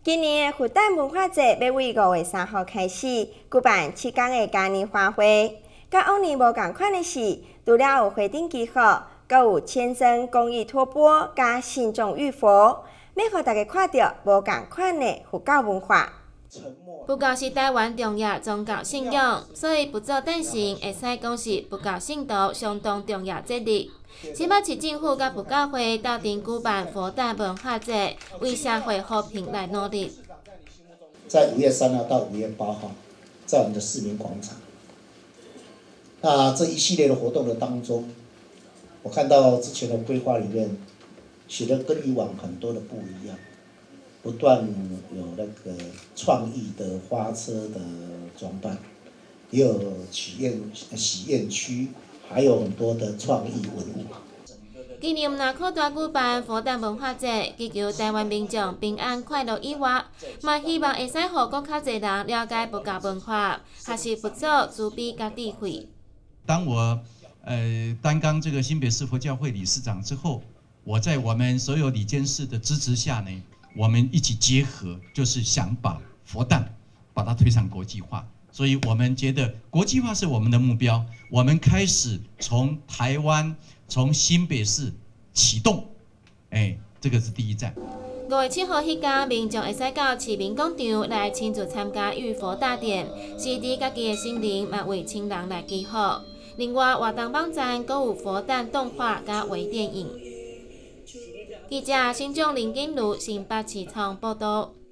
今年的复旦文化节要为5月3号开始举办7天的嘉年华会。甲往年无同款的是，除了有花灯集合，阁有千僧公益托钵甲信众浴佛，要互大家看到无同款的佛教文化。 佛教是台湾重要宗教信仰，所以不做诞生，会使讲是佛教信徒相当重要节日。新北市政府甲佛教会斗阵举办佛诞文化节，为社会和平来努力。 在5月3号到5月8号，在我们的市民广场。那这一系列的活动的当中，我看到之前的规划里面写的跟以往很多的不一样，不断有那个创意的花车的装扮，也有喜宴区，还有很多的创意文物。 今年南科大举办佛诞文化节，祈求台湾民众平安快乐以外，嘛希望会使互更较侪人了解佛教文化，学习佛祖慈悲甲智慧。 当我担纲这个新北市佛教会理事长之后，我在我们所有理监事的支持下呢，我们一起结合，就是想把佛诞把它推上国际化。所以我们觉得国际化是我们的目标，我们开始从台湾、从新北市启动，这个是第一站。 5月7号迄天，民众会使到市民广场来亲自参加浴佛大典，施伫家己的心灵，嘛为亲人来祈福。另外，活动网站阁有佛诞动画甲微电影。记者新庄林景如新北市场报道。